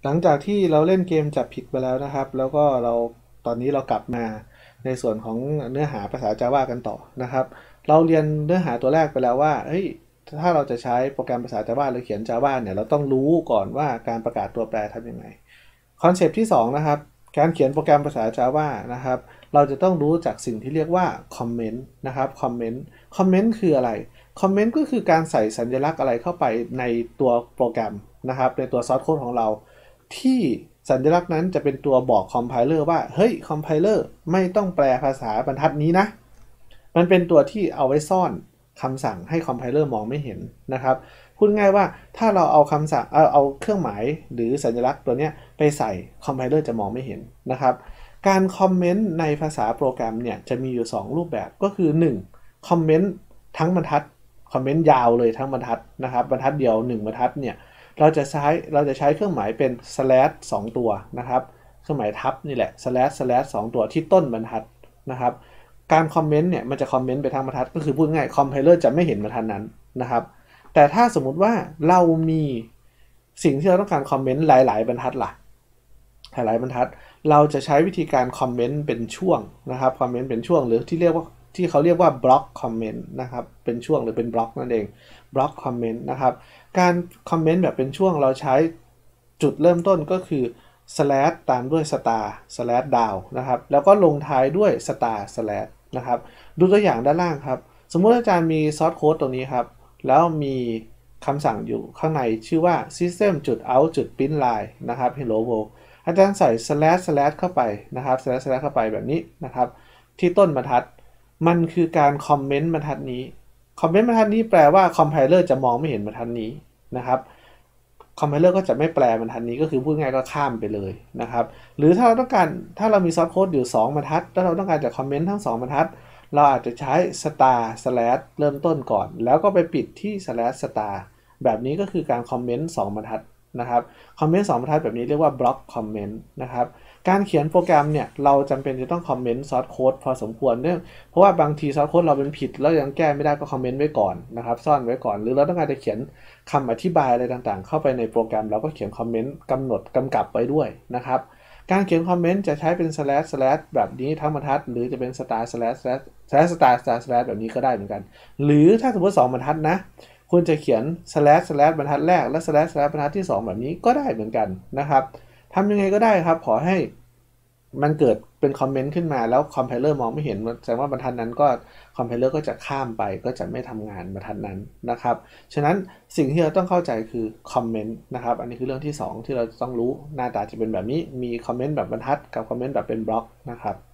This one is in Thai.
หลังจากที่เราเล่นเกมจับผิดไปแล้วนะครับแล้วก็ตอนนี้เรากลับมาในส่วนของเนื้อหาภาษา Java กันต่อนะครับเราเรียนเนื้อหาตัวแรกไปแล้วว่าเฮ้ยถ้าเราจะใช้โปรแกรมภาษา Java หรือเขียน Java เนี่ยเราต้องรู้ก่อนว่าการประกาศตัวแปรทำยังไงคอนเซปต์ที่2นะครับการเขียนโปรแกรมภาษา Java นะครับเราจะต้องรู้จากสิ่งที่เรียกว่าคอมเมนต์นะครับคอมเมนต์คืออะไรคอมเมนต์ก็คือการใส่สัญลักษณ์อะไรเข้าไปในตัวโปรแกรมนะครับในตัวซอสโค้ดของเรา ที่สัญลักษณ์นั้นจะเป็นตัวบอกคอมไพเลอร์ว่าเฮ้ยคอมไพเลอร์ไม่ต้องแปลภาษาบรรทัดนี้นะมันเป็นตัวที่เอาไว้ซ่อนคำสั่งให้คอมไพเลอร์มองไม่เห็นนะครับพูดง่ายว่าถ้าเราเอาคำสั่งเอาเครื่องหมายหรือสัญลักษณ์ตัวนี้ไปใส่คอมไพเลอร์จะมองไม่เห็นนะครับการคอมเมนต์ในภาษาโปรแกรมเนี่ยจะมีอยู่2รูปแบบก็คือ1คอมเมนต์ทั้งบรรทัดคอมเมนต์ยาวเลยทั้งบรรทัดนะครับบรรทัดเดียว1บรรทัดเนี่ยเราจะใช้เครื่องหมายเป็น slash 2ตัวนะครับเครื่องหมายทับนี่แหละ slash 2ตัวที่ต้นบรรทัดนะครับการคอมเมนต์เนี่ยมันจะคอมเมนต์ไปทางบรรทัดก็คือพูดง่ายคอมไพเลอร์จะไม่เห็นบรรทัดนั้นนะครับแต่ถ้าสมมุติว่าเรามีสิ่งที่เราต้องการคอมเมนต์หลายๆบรรทัดล่ะหลายๆบรรทัดเราจะใช้วิธีการคอมเมนต์เป็นช่วงนะครับคอมเมนต์เป็นช่วงหรือที่เขาเรียกว่าบล็อกคอมเมนต์นะครับเป็นช่วงหรือเป็นบล็อกนั่นเองบล็อกคอมเมนต์นะครับ การคอมเมนต์แบบเป็นช่วงเราใช้จุดเริ่มต้นก็คือ slash ตามด้วย star slash down นะครับแล้วก็ลงท้ายด้วย star slash นะครับดูตัวอย่างด้านล่างครับสมมุติอาจารย์มีซอสโค้ดตรงนี้ครับแล้วมีคำสั่งอยู่ข้างในชื่อว่า system.out.println นะครับ hello world อาจารย์ใส่ slash เข้าไปนะครับ slash เข้าไปแบบนี้นะครับที่ต้นบรรทัดมันคือการคอมเมนต์บรรทัดนี้คอมเมนต์บรรทัดนี้แปลว่าคอมไพเลอร์จะมองไม่เห็นบรรทัดนี้นะครับคอมไพเลอร์ก็จะไม่แปลบรรทัดนี้ก็คือพูดง่ายก็ข้ามไปเลยนะครับหรือถ้าเรามีซอสโค้ดอยู่2บรรทัดแล้วเราต้องการจะคอมเมนต์ทั้ง2บรรทัดเราอาจจะใช้ star slash เริ่มต้นก่อนแล้วก็ไปปิดที่ slash star แบบนี้ก็คือการคอมเมนต์2บรรทัดนะครับคอมเมนต์2บรรทัดแบบนี้เรียกว่าบล็อกคอมเมนต์นะครับการเขียนโปรแกรมเนี่ยเราจำเป็นจะต้องคอมเมนต์ซอสโค้ดพอสมควรเนื่องเพราะว่าบางทีซอสโค้ดเราเป็นผิดแล้วยังแก้ไม่ได้ก็คอมเมนต์ไว้ก่อนนะครับซ่อนไว้ก่อนหรือเราต้องการจะเขียนคำอธิบายอะไรต่างๆเข้าไปในโปรแกรมเราก็เขียนคอมเมนต์กำหนดกำกับไว้ด้วยนะครับการเขียนคอมเมนต์จะใช้เป็น slash แบบนี้ทั้งบรรทัดหรือจะเป็น star slash แบบนี้ก็ได้เหมือนกันหรือถ้าสมมติ2บรรทัดนะคุณจะเขียน slash บรรทัดแรกและ slash บรรทัดที่2แบบนี้ก็ได้เหมือนกันนะครับทำยังไงก็ได้ครับขอให้มันเกิดเป็นคอมเมนต์ขึ้นมาแล้วคอมไพเลอร์มองไม่เห็นแสดงว่าบรรทัดนั้นก็คอมไพเลอร์ก็จะข้ามไปก็จะไม่ทำงานบรรทัดนั้นนะครับฉะนั้นสิ่งที่เราต้องเข้าใจคือคอมเมนต์นะครับอันนี้คือเรื่องที่2ที่เราต้องรู้หน้าตาจะเป็นแบบนี้มีคอมเมนต์แบบบรรทัดกับคอมเมนต์แบบเป็นบล็อกนะครับ